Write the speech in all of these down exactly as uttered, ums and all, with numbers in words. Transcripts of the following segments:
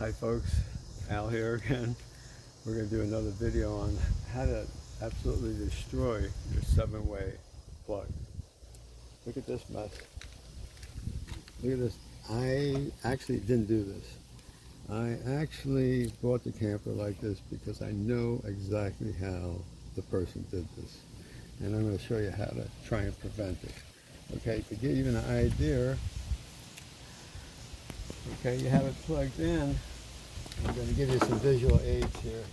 Hi folks, Al here again. We're going to do another video on how to absolutely destroy your seven-way plug. Look at this mess. Look at this. I actually didn't do this. I actually bought the camper like this because I know exactly how the person did this. And I'm going to show you how to try and prevent it. Okay, to give you an idea, okay, you have it plugged in. I'm going to give you some visual aids here.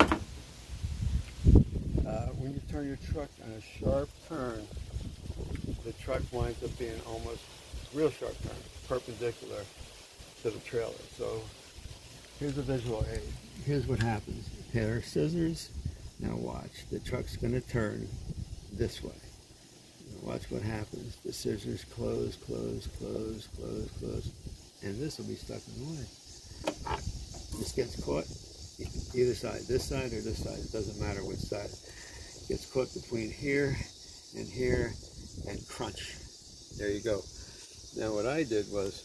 Uh, when you turn your truck on a sharp turn, the truck winds up being almost real sharp turn, perpendicular to the trailer. So here's a visual aid. Here's what happens. A pair of scissors. Now watch. The truck's going to turn this way. Now watch what happens. The scissors close, close, close, close, close, and this will be stuck in the way. This gets caught either side, this side or this side. It doesn't matter which side. It gets caught between here and here and crunch. There you go. Now what I did was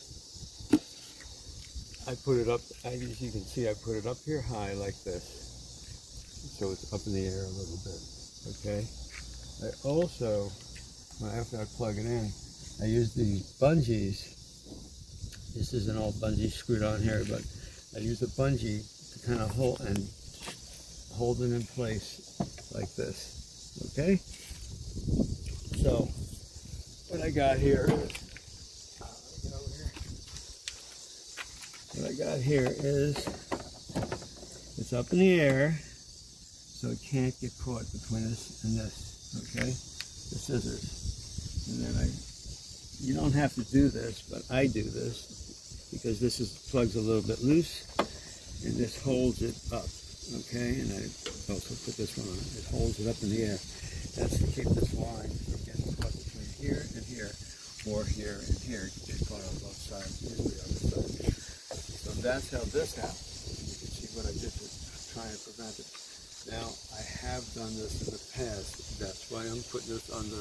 I put it up, as you can see, I put it up here high like this. So it's up in the air a little bit, okay? I also, after I plug it in, I use the bungees. This is an old bungee screwed on here, but I use a bungee to kind of hold and hold it in place like this, okay? So what I got here is, uh, get over here. What I got here is, it's up in the air, so it can't get caught between this and this, okay? The scissors. And then I, you don't have to do this, but I do this because this is plug's a little bit loose, and this holds it up, okay? And I also put this one on. It holds it up in the air. That's to keep this line from getting caught between here and here, or here and here. It gets caught on both sides, usually the other side. So that's how this happens. You can see what I did to try and prevent it. Now, I have done this in the past. That's why I'm putting this under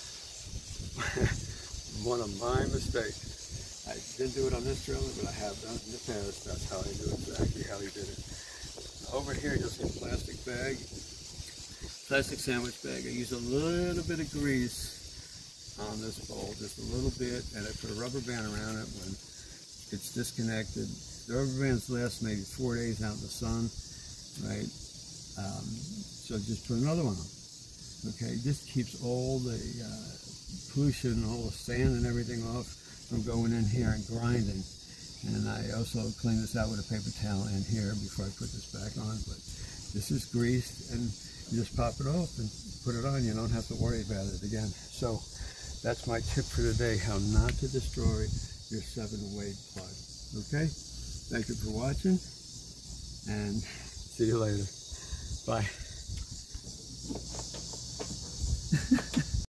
one of my mistakes. I didn't do it on this trailer, but I have done it in the past. That's how I knew exactly how he did it. Over here, you'll see a plastic bag, plastic sandwich bag. I use a little bit of grease on this bowl, just a little bit, and I put a rubber band around it when it's disconnected. The rubber bands last maybe four days out in the sun, right? Um, so just put another one on. Okay, this keeps all the uh, pollution, all the sand and everything off from going in here and grinding. And I also clean this out with a paper towel in here before I put this back on. But this is greased, and you just pop it off and put it on. You don't have to worry about it again. So that's my tip for today, how not to destroy your seven-way plug. Okay? Thank you for watching, and see you later. Bye.